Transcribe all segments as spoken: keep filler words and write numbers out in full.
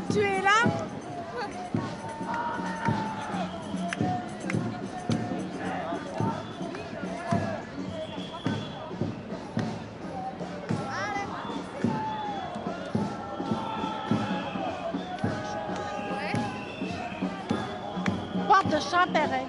Tu es là? Porte de Champéret.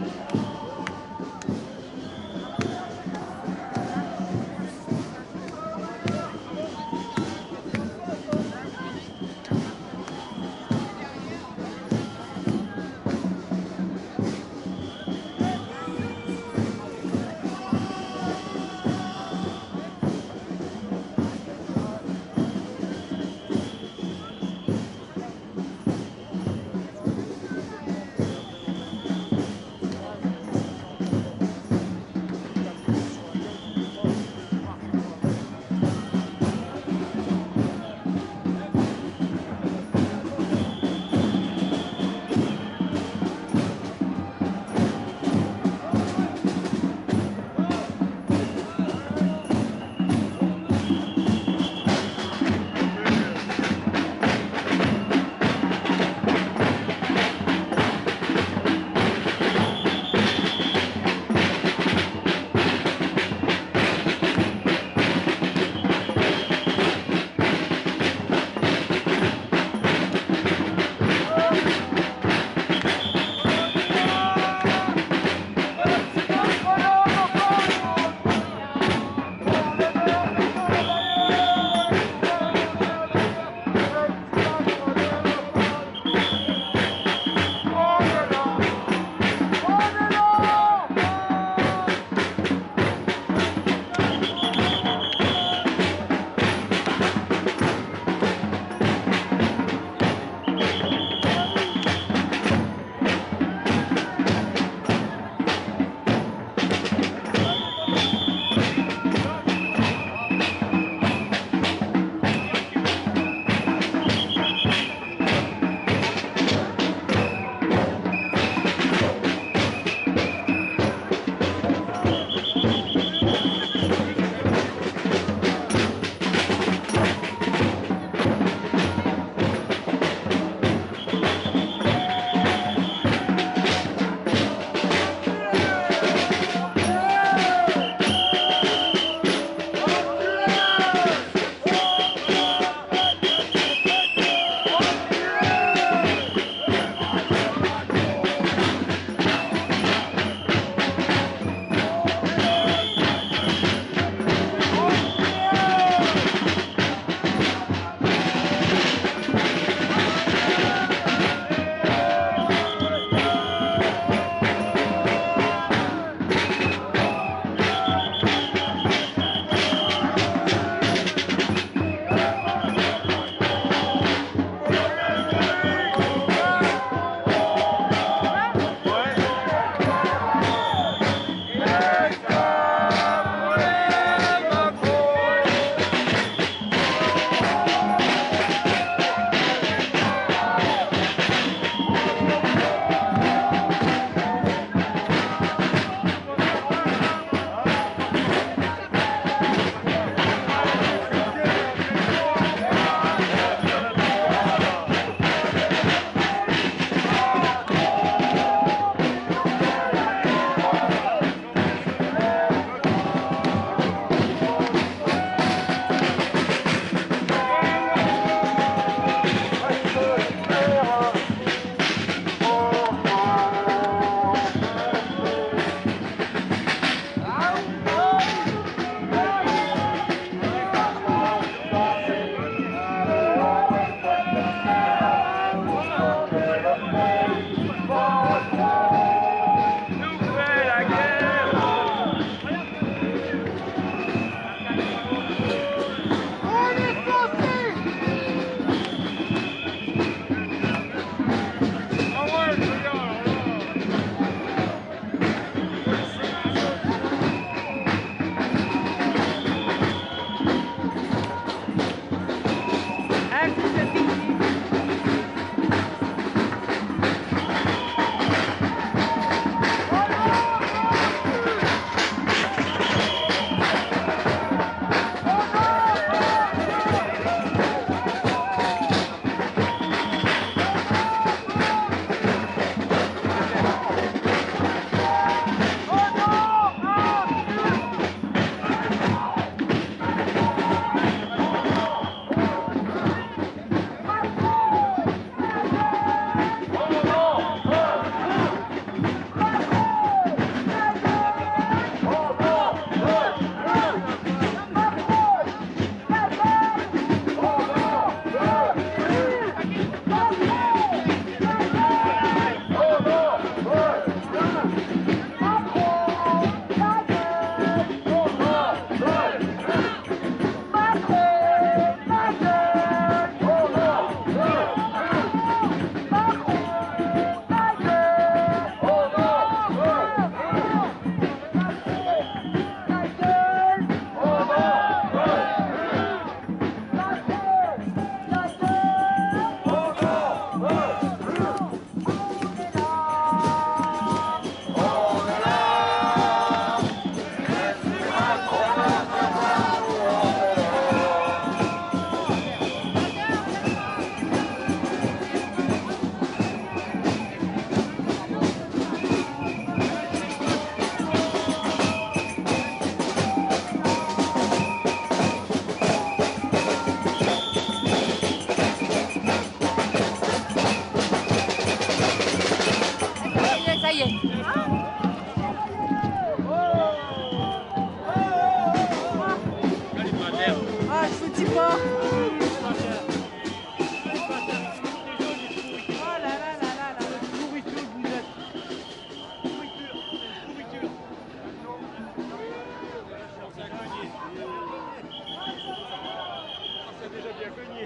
cogné.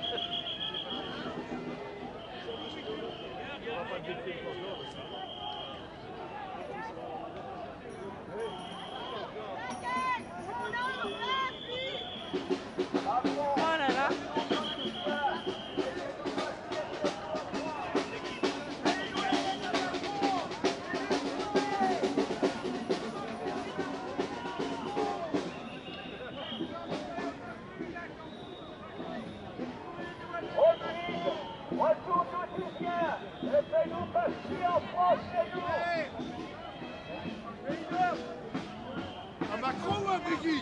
Oh là là. Retour du Titien, et fais-nous passer en France chez nous. À Macron ou à Brigitte?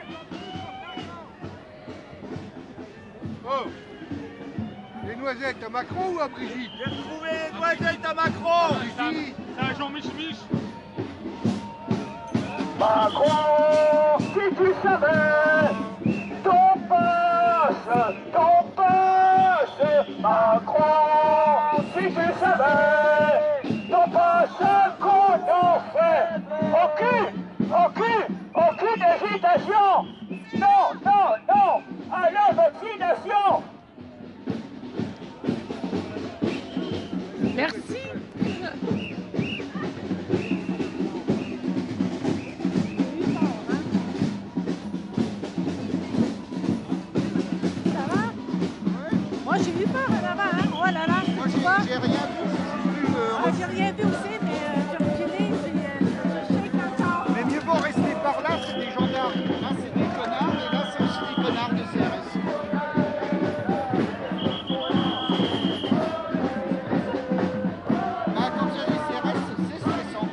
Oh, les noisettes à Macron ou à Brigitte? J'ai retrouvé les noisettes à Macron. Brigitte. C'est un Jean Mich-Mich. Macron, si tu savais, ton passe, ton passe, Macron, si tu savais, ton passe qu'on en fait. Aucune, aucune, aucune hésitation. Non, non, non, à la vaccination. Merci. Ça va? Moi j'ai eu peur là-bas, hein? Oh là là, Moi tu vois? j'ai rien vu, j'ai juste vu le Ah, j'ai rien vu aussi, mais euh, j'ai reculé, puis euh, je shake encore. Mais mieux vaut rester par là, c'est des gendarmes. Là, c'est des connards, et là, c'est aussi des connards de C R S. Bah, quand il y a des C R S, c'est stressant.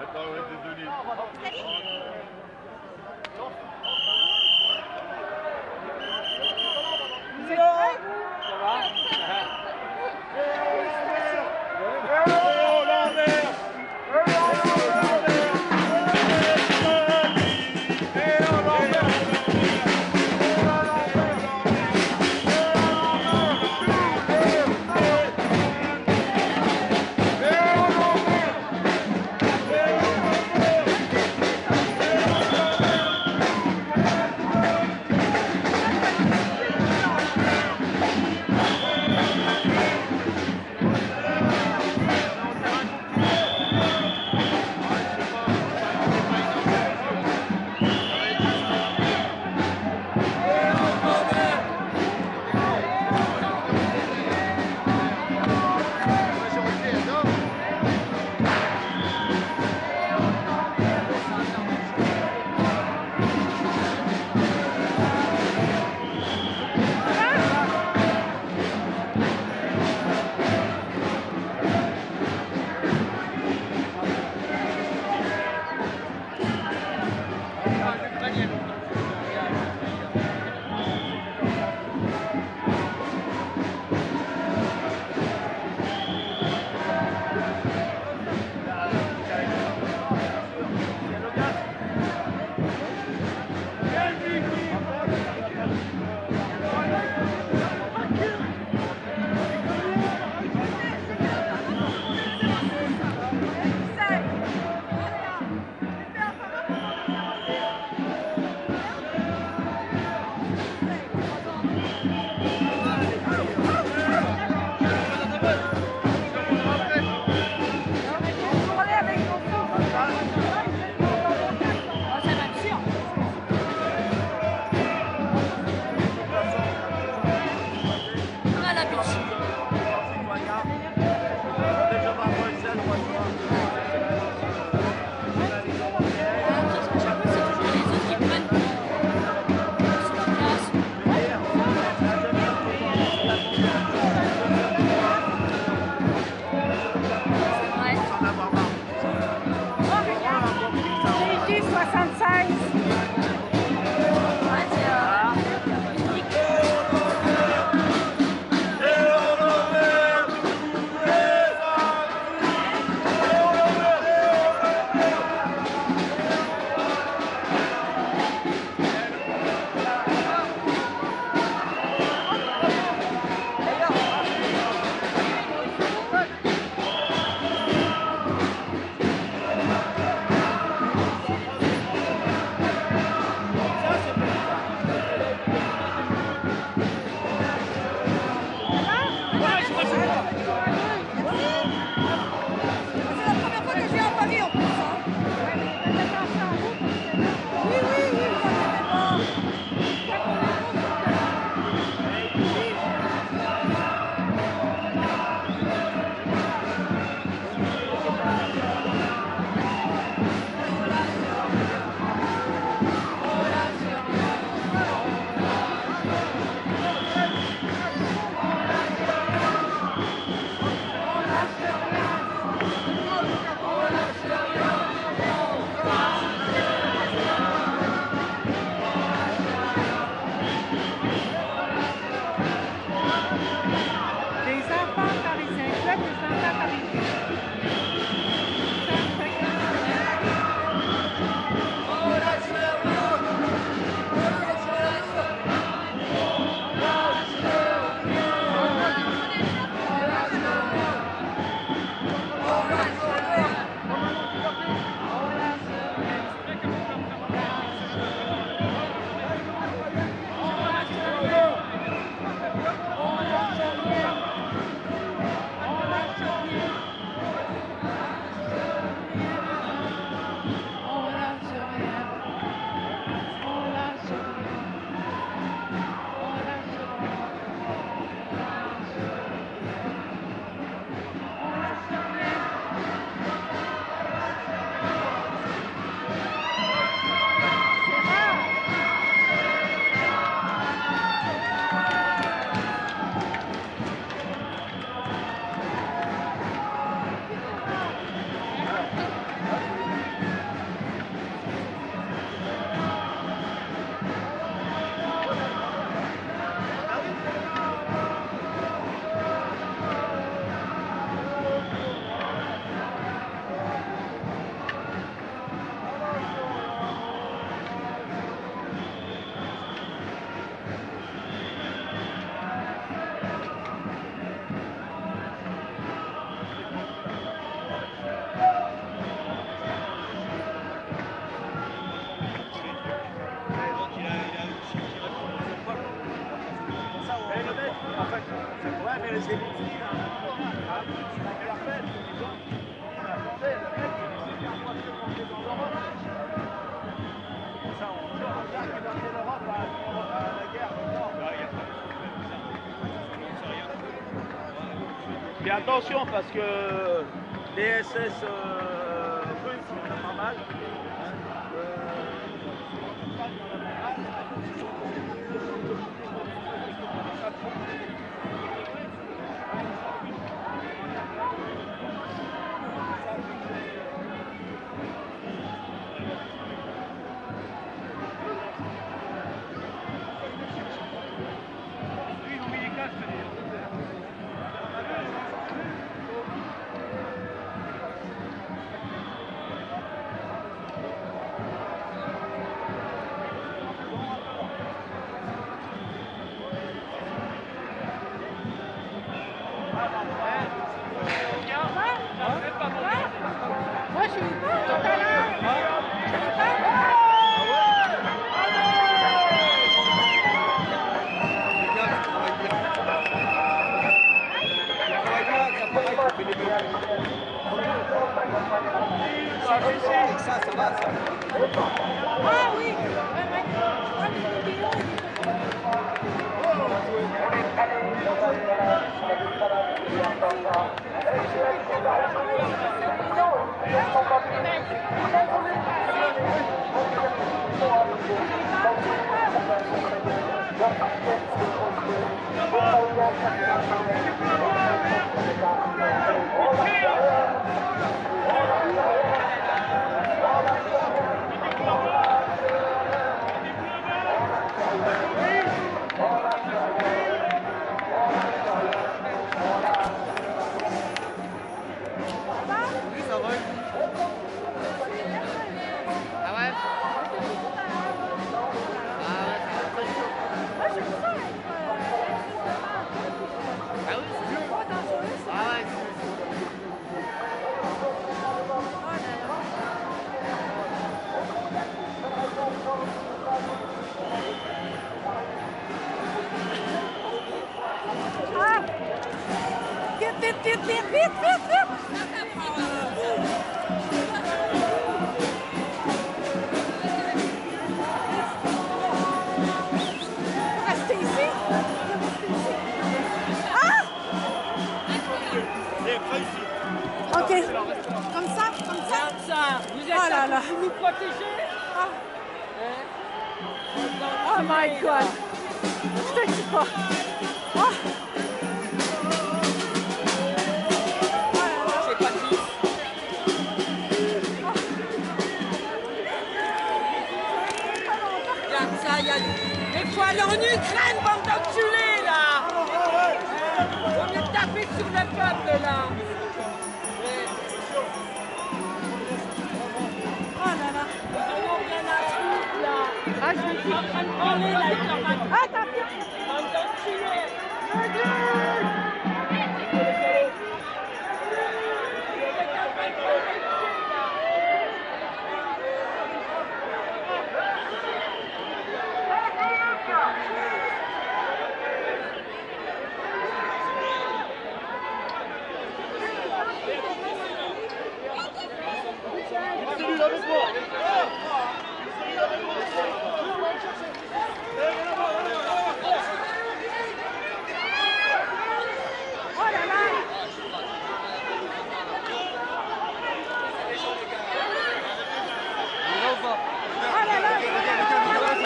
Bah ouais, désolé. Vous êtes prêts? Oh, l'envers. soixante-seize. Fais attention parce que les S S euh, russes, il y en a pas mal. Moi, je suis tout à l'heure. Ça, ça va, ça. Ah oui. Ah, les vidéos, vite, vite, vite, vite, vite, vite. Restez ici. Ah! Ok. Comme ça, comme ça. Comme ça. Vous êtes Oh là là. Vous nous protégez. Ah. Hein? Oh my God. Je te dis pas. Ah. Il faut aller en Ukraine, bande d'enculés, là. On est tapé sur le peuple, là. Oh là là. Ils en ont rien à foutre, là. Ah, je vais Ils sont en train de parler, là, ils sont en train de Ah, t'as fait. bande d'enculés. Oh là là. Oh là là.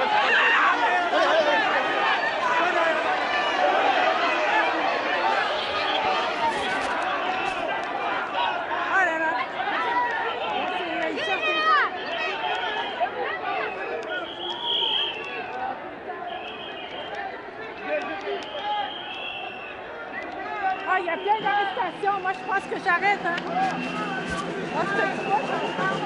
Oh là là. C'est- ils sortent des gens. Ah, il y a plein d'arrestations. Moi, je pense que j'arrête. Hein. Ah, je te dis pas, j'en prends.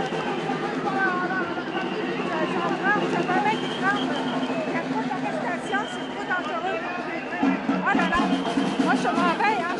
J'en prends, je vais même y prendre. Il y a trop d'arrestations, c'est trop dangereux. Oh là là. Moi, je m'en vais, hein.